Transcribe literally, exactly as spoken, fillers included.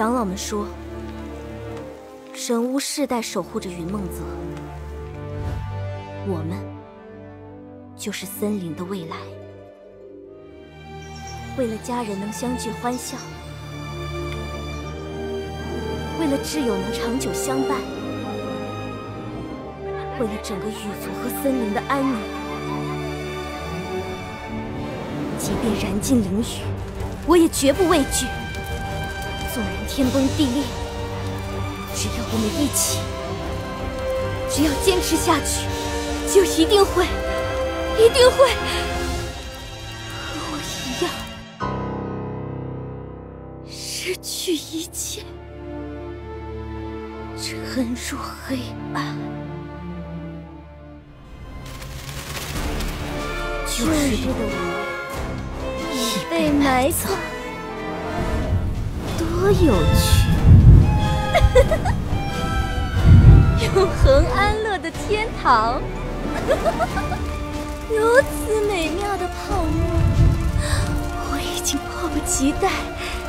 长老们说，神巫世代守护着云梦泽，我们就是森林的未来。为了家人能相聚欢笑，为了挚友能长久相伴，为了整个狱族和森林的安宁，即便燃尽灵雨，我也绝不畏惧。纵然天崩地裂，只要我们一起，只要坚持下去，就一定会，一定会和我一样，失去一切，沉入黑暗。旧日的我已被埋葬，多有趣！永恒安乐的天堂，如此美妙的泡沫，我已经迫不及待